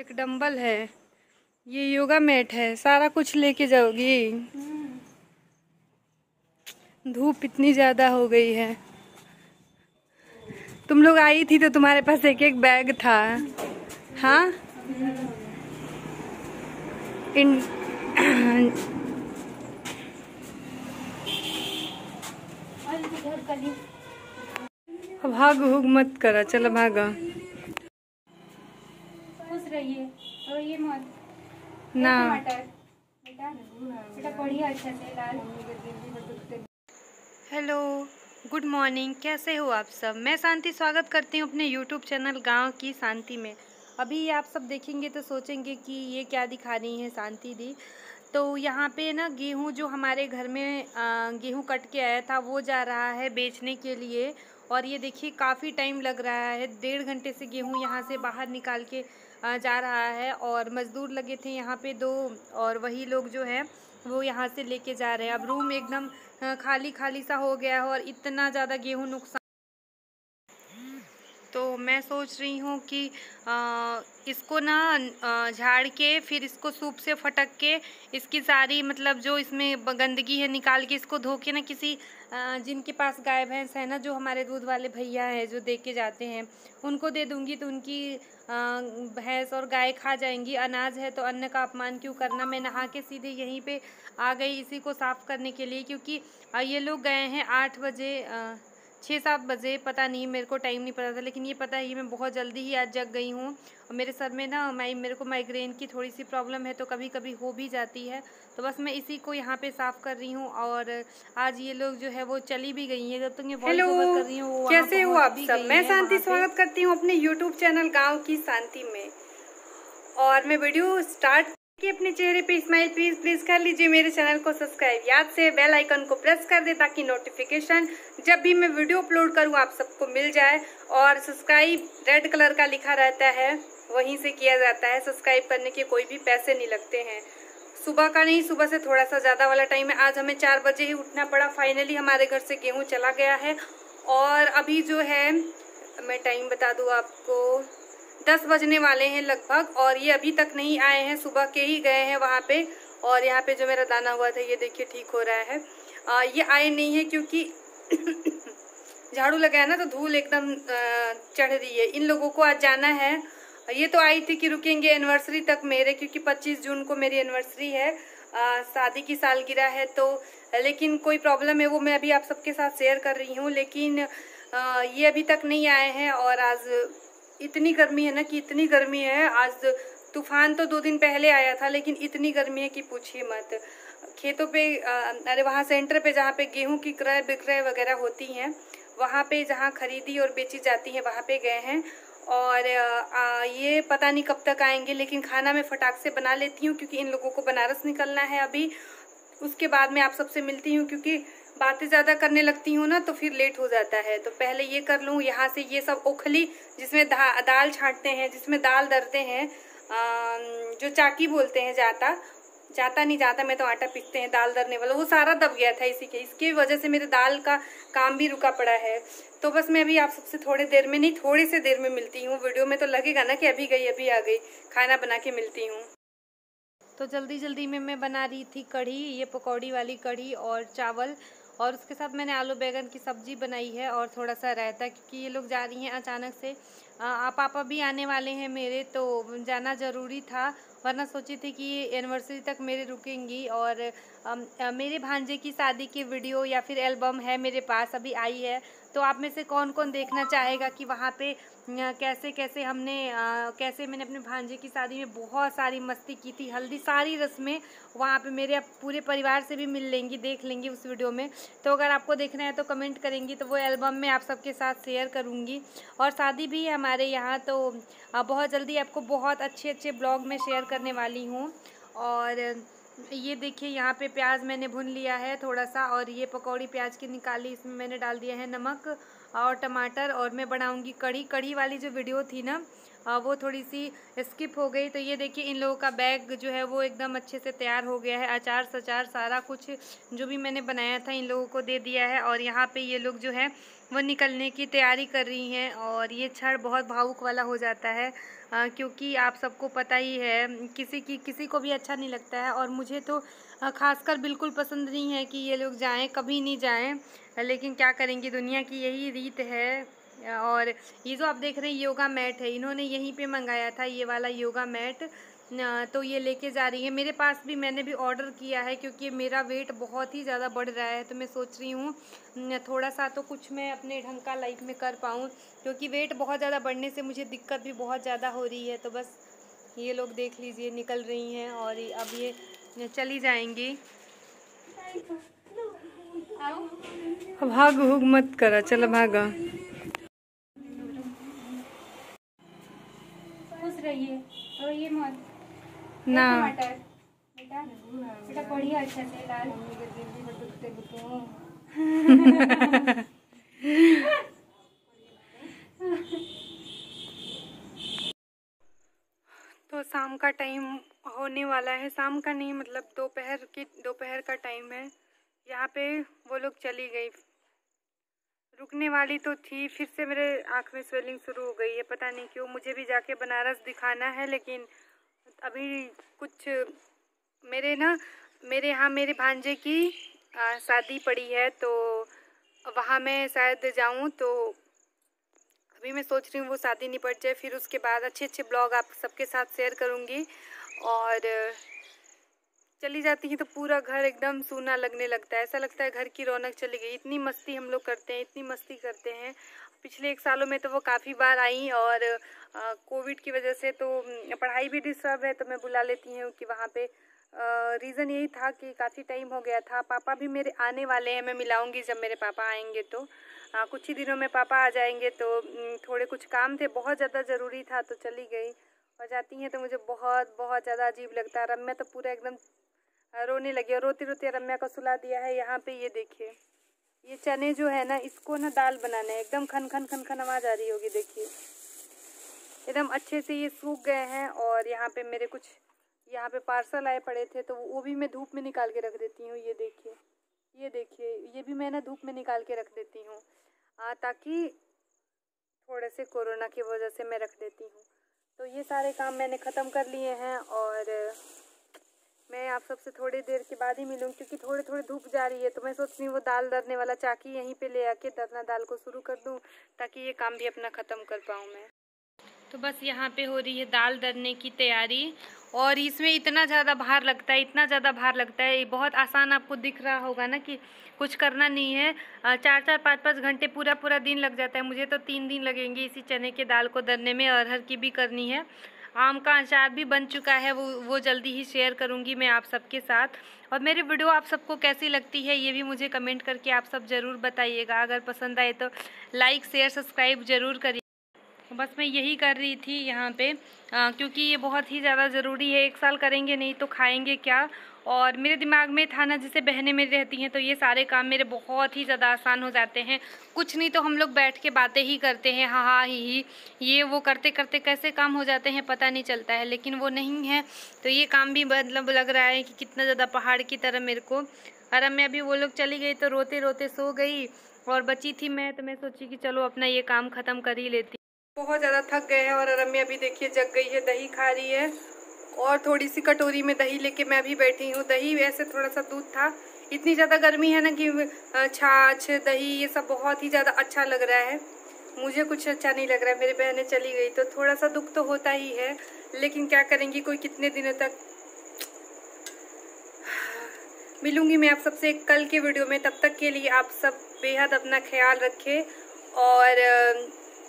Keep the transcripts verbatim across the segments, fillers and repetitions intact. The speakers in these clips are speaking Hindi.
एक डंबल है, ये योगा मैट है, सारा कुछ लेके जाओगी? धूप इतनी ज्यादा हो गई है। तुम लोग आई थी तो तुम्हारे पास एक एक बैग था। हाँ इन भाग भूग मत करा, चलो भागा। खुश रहिए और ये मत ना टमाटर बेटा बेटा बढ़िया अच्छा से लाल। हेलो, गुड मॉर्निंग, कैसे हो आप सब? मैं शांति स्वागत करती हूँ अपने यूट्यूब चैनल गांव की शांति में। अभी आप सब देखेंगे तो सोचेंगे कि ये क्या दिखा रही हैं शांति दी। तो यहाँ पे ना गेहूँ जो हमारे घर में गेहूँ कट के आया था वो जा रहा है बेचने के लिए। और ये देखिए काफ़ी टाइम लग रहा है, डेढ़ घंटे से गेहूँ यहाँ से बाहर निकाल के जा रहा है। और मज़दूर लगे थे यहाँ पे दो, और वही लोग जो है वो यहाँ से लेके जा रहे हैं। अब रूम एकदम खाली खाली सा हो गया है और इतना ज़्यादा गेहूँ नुकसान। तो मैं सोच रही हूँ कि आ, इसको ना झाड़ के फिर इसको सूप से फटक के इसकी सारी मतलब जो इसमें गंदगी है निकाल के इसको धो के ना किसी आ, जिनके पास गाय भैंस है ना, जो हमारे दूध वाले भैया हैं जो दे के जाते हैं, उनको दे दूँगी तो उनकी भैंस और गाय खा जाएंगी। अनाज है तो अन्न का अपमान क्यों करना। मैं नहा के सीधे यहीं पे आ गई इसी को साफ़ करने के लिए, क्योंकि ये लोग गए हैं आठ बजे छः सात बजे, पता नहीं, मेरे को टाइम नहीं पता था। लेकिन ये पता ही मैं बहुत जल्दी ही आज जग गई हूँ। और मेरे सर में ना मैं मेरे को माइग्रेन की थोड़ी सी प्रॉब्लम है तो कभी कभी हो भी जाती है। तो बस मैं इसी को यहाँ पे साफ़ कर रही हूँ। और आज ये लोग जो है वो चली भी गई हैं, जब तक ये वॉइस ओवर कर रही हूँ। कैसे हो आप सब? मैं शांति स्वागत करती हूँ अपने यूट्यूब चैनल गाँव की शांति में। और मैं वीडियो स्टार्ट कि अपने चेहरे पे स्माइल प्लीज प्लीज कर लीजिए, मेरे चैनल को सब्सक्राइब, याद से बेल आइकन को प्रेस कर दे ताकि नोटिफिकेशन जब भी मैं वीडियो अपलोड करूं आप सबको मिल जाए। और सब्सक्राइब रेड कलर का लिखा रहता है, वहीं से किया जाता है। सब्सक्राइब करने के कोई भी पैसे नहीं लगते हैं। सुबह का नहीं, सुबह से थोड़ा सा ज्यादा वाला टाइम है। आज हमें चार बजे ही उठना पड़ा। फाइनली हमारे घर से गेहूँ चला गया है। और अभी जो है मैं टाइम बता दूँ आपको, दस बजने वाले हैं लगभग, और ये अभी तक नहीं आए हैं। सुबह के ही गए हैं वहाँ पे। और यहाँ पे जो मेरा दाना हुआ था ये देखिए ठीक हो रहा है। आ, ये आए नहीं है क्योंकि झाड़ू लगाया ना तो धूल एकदम चढ़ रही है। इन लोगों को आज जाना है। ये तो आई थी कि रुकेंगे एनिवर्सरी तक मेरे, क्योंकि पच्चीस जून को मेरी एनिवर्सरी है, आ, शादी की सालगिरह है। तो लेकिन कोई प्रॉब्लम है वो मैं अभी आप सबके साथ शेयर कर रही हूँ। लेकिन आ, ये अभी तक नहीं आए हैं। और आज इतनी गर्मी है ना कि इतनी गर्मी है। आज तूफान तो दो दिन पहले आया था, लेकिन इतनी गर्मी है कि पूछिए मत। खेतों पे अरे वहाँ सेंटर पे जहाँ पे गेहूं की क्रय विक्रय वगैरह होती हैं, वहाँ पे जहाँ खरीदी और बेची जाती है वहाँ पे गए हैं। और आ, ये पता नहीं कब तक आएंगे, लेकिन खाना मैं फटाक से बना लेती हूँ क्योंकि इन लोगों को बनारस निकलना है अभी। उसके बाद मैं आप सबसे मिलती हूँ, क्योंकि बातें ज़्यादा करने लगती हूँ ना तो फिर लेट हो जाता है। तो पहले ये कर लूँ। यहाँ से ये सब ओखली जिसमें दा, दाल छांटते हैं, जिसमें दाल दरते हैं, जो चाकी बोलते हैं, जाता जाता नहीं जाता मैं तो आटा पीसते हैं दाल दरने वाला, वो सारा दब गया था। इसी के इसकी वजह से मेरे दाल का काम भी रुका पड़ा है। तो बस मैं अभी आप सबसे थोड़ी देर में, नहीं थोड़ी से देर में मिलती हूँ। वीडियो में तो लगेगा ना कि अभी गई अभी आ गई, खाना बना के मिलती हूँ। तो जल्दी जल्दी में मैं बना रही थी कढ़ी, ये पकौड़ी वाली कढ़ी और चावल, और उसके साथ मैंने आलू बैगन की सब्जी बनाई है और थोड़ा सा रायता, क्योंकि ये लोग जा रही हैं अचानक से। आ, पापा भी आने वाले हैं मेरे, तो जाना ज़रूरी था, वरना सोची थी कि एनिवर्सरी तक मेरे रुकेंगी। और आ, आ, मेरे भांजे की शादी की वीडियो या फिर एल्बम है मेरे पास, अभी आई है। तो आप में से कौन कौन देखना चाहेगा कि वहाँ पे कैसे कैसे हमने आ, कैसे मैंने अपने भांजे की शादी में बहुत सारी मस्ती की थी, हल्दी सारी रस्में वहाँ पे मेरे पूरे परिवार से भी मिल लेंगी, देख लेंगी उस वीडियो में। तो अगर आपको देखना है तो कमेंट करेंगी तो वो एल्बम में आप सबके साथ शेयर करूँगी। और शादी भी है हमारे यहाँ, तो बहुत जल्दी आपको बहुत अच्छे अच्छे ब्लॉग में शेयर करने वाली हूँ। और ये देखिए यहाँ पे प्याज मैंने भून लिया है थोड़ा सा, और ये पकौड़ी प्याज की निकाली, इसमें मैंने डाल दिया है नमक और टमाटर। और मैं बनाऊंगी कढ़ी। कढ़ी वाली जो वीडियो थी ना वो थोड़ी सी स्किप हो गई। तो ये देखिए इन लोगों का बैग जो है वो एकदम अच्छे से तैयार हो गया है। अचार सचार सारा कुछ जो भी मैंने बनाया था इन लोगों को दे दिया है। और यहाँ पे ये लोग जो है वो निकलने की तैयारी कर रही हैं। और ये क्षण बहुत भावुक वाला हो जाता है, आ, क्योंकि आप सबको पता ही है किसी की किसी को भी अच्छा नहीं लगता है। और मुझे तो ख़ासकर बिल्कुल पसंद नहीं है कि ये लोग जाएं, कभी नहीं जाएं, लेकिन क्या करेंगे, दुनिया की यही रीत है। और ये जो आप देख रहे हैं योगा मैट है, इन्होंने यहीं पे मंगाया था ये वाला योगा मैट, तो ये लेके जा रही है। मेरे पास भी मैंने भी ऑर्डर किया है, क्योंकि मेरा वेट बहुत ही ज़्यादा बढ़ रहा है। तो मैं सोच रही हूँ थोड़ा सा तो कुछ मैं अपने ढंग का लाइफ में कर पाऊँ, क्योंकि वेट बहुत ज़्यादा बढ़ने से मुझे दिक्कत भी बहुत ज़्यादा हो रही है। तो बस ये लोग देख लीजिए निकल रही हैं और अब ये चली जाएंगी। भाग भूग मत करा, चलो भागा। खुश रहिए और ये मत ना टमाटर बेटा बेटा बढ़िया अच्छा से लाल तो शाम का टाइम होने वाला है, शाम का नहीं मतलब दोपहर की दोपहर का टाइम है। यहाँ पे वो लोग चली गई, रुकने वाली तो थी, फिर से मेरे आँख में स्वेलिंग शुरू हो गई है, पता नहीं क्यों। मुझे भी जाके बनारस दिखाना है, लेकिन अभी कुछ मेरे ना मेरे यहाँ मेरे भांजे की आ, शादी पड़ी है, तो वहाँ मैं शायद जाऊँ। तो अभी मैं सोच रही हूँ वो शादी निपट जाए, फिर उसके बाद अच्छे अच्छे ब्लॉग आप सबके साथ शेयर करूँगी। और चली जाती है तो पूरा घर एकदम सूना लगने लगता है, ऐसा लगता है घर की रौनक चली गई। इतनी मस्ती हम लोग करते हैं, इतनी मस्ती करते हैं। पिछले एक सालों में तो वो काफ़ी बार आई, और कोविड की वजह से तो पढ़ाई भी डिस्टर्ब है, तो मैं बुला लेती हूँ कि वहाँ पे। रीज़न यही था कि काफ़ी टाइम हो गया था। पापा भी मेरे आने वाले हैं, मैं मिलाऊंगी जब मेरे पापा आएंगे। तो आ, कुछ ही दिनों में पापा आ जाएंगे, तो थोड़े कुछ काम थे, बहुत ज़्यादा ज़रूरी था, तो चली गई। और जाती हैं तो मुझे बहुत बहुत ज़्यादा अजीब लगता है। रम्या तो पूरा एकदम रोने लगी, और रोते रोते रम्या को सुला दिया है। यहाँ पे ये देखिए, ये चने जो है ना, इसको ना दाल बनाना है। एकदम खन खन खन खन आवाज़ आ रही होगी, देखिए एकदम अच्छे से ये सूख गए हैं। और यहाँ पे मेरे कुछ यहाँ पे पार्सल आए पड़े थे, तो वो भी मैं धूप में निकाल के रख देती हूँ। ये देखिए, ये देखिए, ये भी मैं ना धूप में निकाल के रख देती हूँ, ताकि थोड़े से कोरोना की वजह से मैं रख देती हूँ। तो ये सारे काम मैंने ख़त्म कर लिए हैं, और मैं आप सबसे थोड़ी देर के बाद ही मिलूँ, क्योंकि थोड़ी थोड़ी धूप जा रही है। तो मैं सोच रही हूँ वो दाल दरने वाला चाकी यहीं पे ले आके दरना दाल को शुरू कर दूँ, ताकि ये काम भी अपना ख़त्म कर पाऊँ मैं। तो बस यहाँ पे हो रही है दाल दरने की तैयारी, और इसमें इतना ज़्यादा भार लगता है, इतना ज़्यादा भार लगता है। बहुत आसान आपको दिख रहा होगा ना कि कुछ करना नहीं है, चार चार पाँच पाँच घंटे पूरा पूरा दिन लग जाता है। मुझे तो तीन दिन लगेंगे इसी चने के दाल को दरने में। अरहर की भी करनी है, आम का अचार भी बन चुका है, वो वो जल्दी ही शेयर करूंगी मैं आप सबके साथ। और मेरी वीडियो आप सबको कैसी लगती है ये भी मुझे कमेंट करके आप सब ज़रूर बताइएगा। अगर पसंद आए तो लाइक शेयर सब्सक्राइब ज़रूर करिए। बस मैं यही कर रही थी यहाँ पे, आ, क्योंकि ये बहुत ही ज़्यादा ज़रूरी है। एक साल करेंगे नहीं तो खाएंगे क्या। और मेरे दिमाग में था ना, जैसे बहनें मेरी रहती हैं तो ये सारे काम मेरे बहुत ही ज़्यादा आसान हो जाते हैं। कुछ नहीं तो हम लोग बैठ के बातें ही करते हैं, हाँ हाँ ही ही, ये वो करते करते कैसे काम हो जाते हैं पता नहीं चलता है। लेकिन वो नहीं है, तो ये काम भी मतलब लग रहा है कि कितना ज़्यादा पहाड़ की तरह मेरे को। और मैं अभी वो लोग चली गई तो रोते रोते सो गई, और बची थी मैं, तो मैं सोची कि चलो अपना ये काम ख़त्म कर ही लेती। बहुत ज़्यादा थक गए हैं, और रम्या भी देखिए जग गई है, दही खा रही है। और थोड़ी सी कटोरी में दही लेके मैं भी बैठी हूँ। दही वैसे थोड़ा सा दूध था, इतनी ज़्यादा गर्मी है ना कि छाछ दही ये सब बहुत ही ज़्यादा अच्छा लग रहा है। मुझे कुछ अच्छा नहीं लग रहा है। मेरी बहनें चली गई तो थोड़ा सा दुख तो होता ही है, लेकिन क्या करेंगी, कोई कितने दिनों तक। मिलूंगी मैं आप सबसे कल के वीडियो में, तब तक के लिए आप सब बेहद अपना ख्याल रखें। और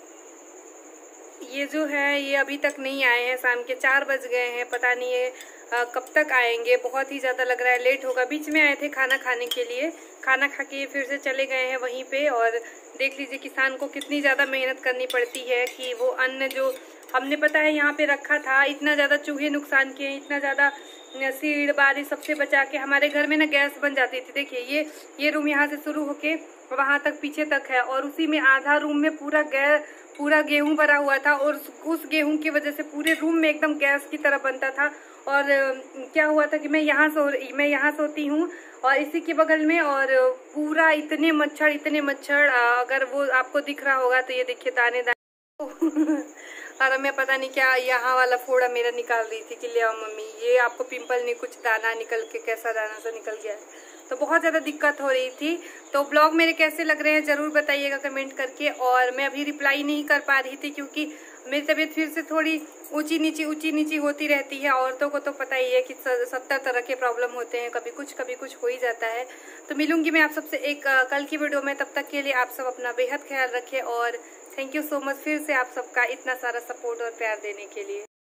ये जो है ये अभी तक नहीं आए हैं, शाम के चार बज गए हैं, पता नहीं है आ, कब तक आएंगे। बहुत ही ज़्यादा लग रहा है लेट होगा। बीच में आए थे खाना खाने के लिए, खाना खा के फिर से चले गए हैं वहीं पे। और देख लीजिए किसान को कितनी ज़्यादा मेहनत करनी पड़ती है कि वो अन्न जो हमने पता है यहाँ पे रखा था, इतना ज़्यादा चूहे नुकसान किए, इतना ज़्यादा सीढ़ बारिश सबसे बचा के हमारे घर में ना गैस बन जाती थी। देखिए ये ये रूम यहाँ से शुरू होके वहाँ तक पीछे तक है, और उसी में आधा रूम में पूरा गैस पूरा गेहूं भरा हुआ था, और उस गेहूं की वजह से पूरे रूम में एकदम गैस की तरह बनता था। और क्या हुआ था कि मैं यहाँ सो मैं यहाँ सोती हूँ और इसी के बगल में, और पूरा इतने मच्छर इतने मच्छर, अगर वो आपको दिख रहा होगा तो ये देखिए दाने दाने और मैं पता नहीं क्या यहाँ वाला फोड़ा मेरा निकाल रही थी कि ले आओ मम्मी, ये आपको पिंपल नहीं कुछ दाना निकल के कैसा दाना सा निकल गया है, तो बहुत ज़्यादा दिक्कत हो रही थी। तो ब्लॉग मेरे कैसे लग रहे हैं ज़रूर बताइएगा कमेंट करके। और मैं अभी रिप्लाई नहीं कर पा रही थी क्योंकि मेरी तबीयत फिर से थोड़ी ऊंची नीची ऊंची नीची होती रहती है। औरतों को तो पता ही है कि सत्तर तरह के प्रॉब्लम होते हैं, कभी कुछ कभी कुछ हो ही जाता है। तो मिलूंगी मैं आप सबसे एक कल की वीडियो में, तब तक के लिए आप सब अपना बेहद ख्याल रखें और थैंक यू सो मच फिर से आप सबका इतना सारा सपोर्ट और प्यार देने के लिए।